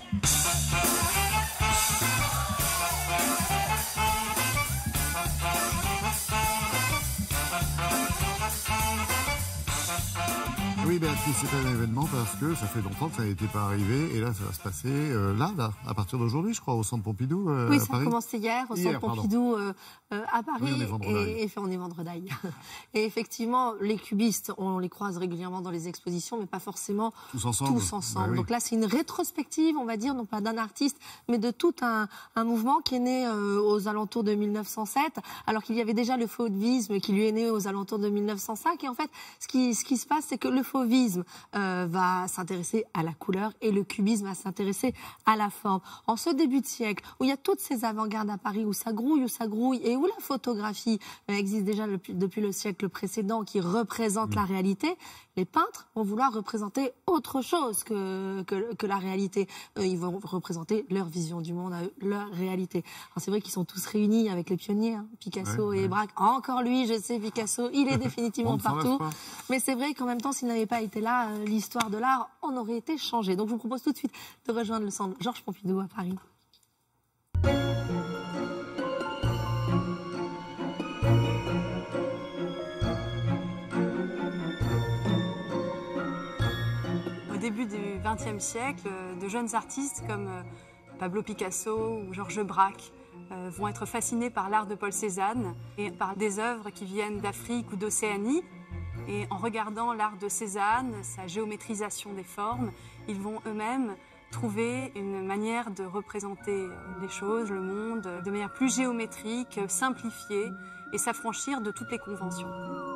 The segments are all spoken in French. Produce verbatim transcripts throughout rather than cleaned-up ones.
Oui, Béatrice, c'est un événement parce que ça fait longtemps que ça n'était pas arrivé. Et là, ça va se passer euh, là, là, à partir d'aujourd'hui, je crois, au Centre Pompidou euh, oui, à ça Paris. a commencé hier, au hier, Centre Pompidou euh, euh, à Paris. Oui, on est vendredi. Et, et on est vendredi. Et effectivement, les cubistes, on les croise régulièrement dans les expositions, mais pas forcément tous ensemble. Tous ensemble. Bah, oui. Donc là, c'est une rétrospective, on va dire, non pas d'un artiste, mais de tout un, un mouvement qui est né euh, aux alentours de mille neuf cent sept, alors qu'il y avait déjà le fauvisme qui lui est né aux alentours de mille neuf cent cinq. Et en fait, ce qui, ce qui se passe, c'est que le fauvisme euh, va s'intéresser à la couleur et le cubisme va s'intéresser à la forme. En ce début de siècle, où il y a toutes ces avant-gardes à Paris, où ça grouille, où ça grouille, et où la photographie euh, existe déjà depuis, depuis le siècle précédent, qui représente mmh. la réalité, les peintres vont vouloir représenter autre chose que, que, que la réalité. Euh, ils vont représenter leur vision du monde, leur réalité. C'est vrai qu'ils sont tous réunis avec les pionniers, hein, Picasso ouais, et ouais. Braque. Encore lui, je sais, Picasso, il est définitivement partout. Mais c'est vrai qu'en même temps, s'il n'avait pas été là, euh, l'histoire de l'art en aurait été changée. Donc je vous propose tout de suite de rejoindre le centre Georges Pompidou à Paris. Au début du vingtième siècle, de jeunes artistes comme Pablo Picasso ou Georges Braque euh, vont être fascinés par l'art de Paul Cézanne et par des œuvres qui viennent d'Afrique ou d'Océanie. Et en regardant l'art de Cézanne, sa géométrisation des formes, ils vont eux-mêmes trouver une manière de représenter les choses, le monde, de manière plus géométrique, simplifiée et s'affranchir de toutes les conventions.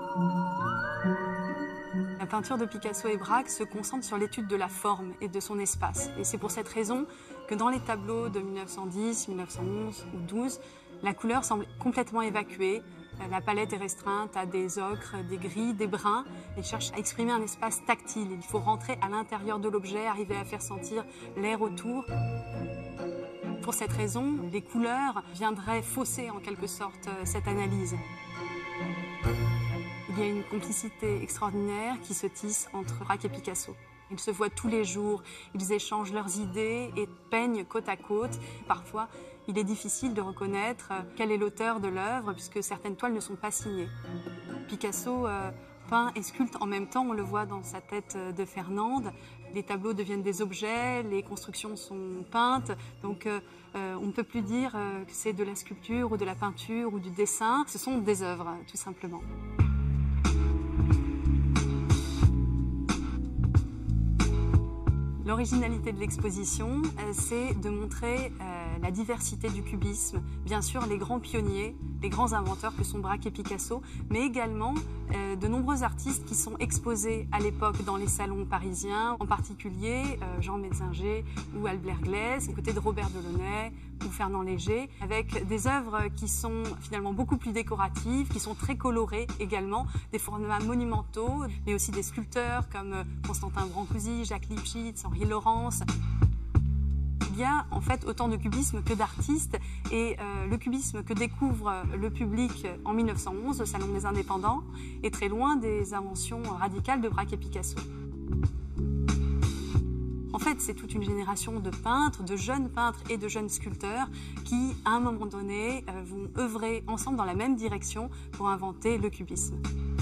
La peinture de Picasso et Braque se concentre sur l'étude de la forme et de son espace. Et c'est pour cette raison que dans les tableaux de mille neuf cent dix, mille neuf cent onze ou douze, la couleur semble complètement évacuée. La palette est restreinte à des ocres, des gris, des bruns. Ils cherchent à exprimer un espace tactile. Il faut rentrer à l'intérieur de l'objet, arriver à faire sentir l'air autour. Pour cette raison, les couleurs viendraient fausser en quelque sorte cette analyse. Il y a une complicité extraordinaire qui se tisse entre Braque et Picasso. Ils se voient tous les jours, ils échangent leurs idées et peignent côte à côte. Parfois, il est difficile de reconnaître quel est l'auteur de l'œuvre puisque certaines toiles ne sont pas signées. Picasso euh, peint et sculpte en même temps, on le voit dans sa tête de Fernande. Les tableaux deviennent des objets, les constructions sont peintes, donc euh, euh, on ne peut plus dire euh, que c'est de la sculpture ou de la peinture ou du dessin. Ce sont des œuvres, tout simplement. L'originalité de l'exposition, euh, c'est de montrer euh, la diversité du cubisme, bien sûr les grands pionniers, les grands inventeurs que sont Braque et Picasso, mais également euh, de nombreux artistes qui sont exposés à l'époque dans les salons parisiens, en particulier euh, Jean Metzinger ou Albert Glaise, aux côtés de Robert Delaunay ou Fernand Léger, avec des œuvres qui sont finalement beaucoup plus décoratives, qui sont très colorées également, des formats monumentaux, mais aussi des sculpteurs comme Constantin Brancusi, Jacques Lipchitz, Henri Laurence. Il y a en fait autant de cubisme que d'artistes et euh, le cubisme que découvre le public en mille neuf cent onze, au Salon des Indépendants, est très loin des inventions radicales de Braque et Picasso. En fait, c'est toute une génération de peintres, de jeunes peintres et de jeunes sculpteurs qui, à un moment donné, euh, vont œuvrer ensemble dans la même direction pour inventer le cubisme.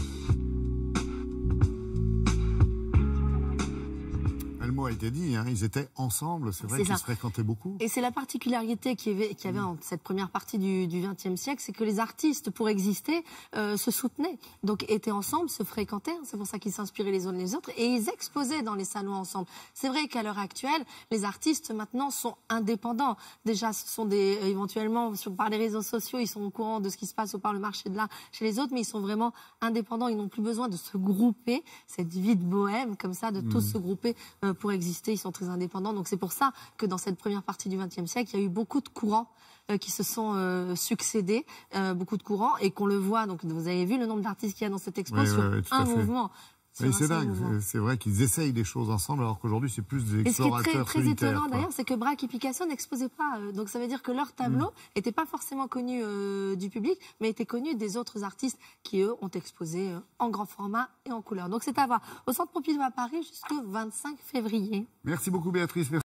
Le mot a été dit, hein, ils étaient ensemble, c'est vrai qu'ils se fréquentaient beaucoup. Et c'est la particularité qu'il y avait, qu'il y avait en cette première partie du vingtième siècle, c'est que les artistes, pour exister, euh, se soutenaient, donc étaient ensemble, se fréquentaient, c'est pour ça qu'ils s'inspiraient les uns les autres, et ils exposaient dans les salons ensemble. C'est vrai qu'à l'heure actuelle, les artistes maintenant sont indépendants. Déjà, ce sont des, euh, éventuellement, sur, par les réseaux sociaux, ils sont au courant de ce qui se passe au par le marché de l'art chez les autres, mais ils sont vraiment indépendants, ils n'ont plus besoin de se grouper, cette vie de bohème, comme ça, de mmh. tous se grouper euh, pour exister, ils sont très indépendants. Donc c'est pour ça que dans cette première partie du vingtième siècle, il y a eu beaucoup de courants euh, qui se sont euh, succédés, euh, beaucoup de courants, et qu'on le voit, donc vous avez vu le nombre d'artistes qu'il y a dans cette expo oui, sur oui, un mouvement. Oui, c'est dingue, c'est vrai qu'ils essayent des choses ensemble alors qu'aujourd'hui c'est plus des explorateurs. Et ce qui est très, très étonnant d'ailleurs, c'est que Braque et Picasso n'exposaient pas. Euh, donc ça veut dire que leurs tableaux n'étaient mmh. pas forcément connus euh, du public, mais étaient connus des autres artistes qui eux ont exposé euh, en grand format et en couleur. Donc c'est à voir au Centre Pompidou à Paris jusqu'au vingt-cinq février. Merci beaucoup Béatrice. Merci.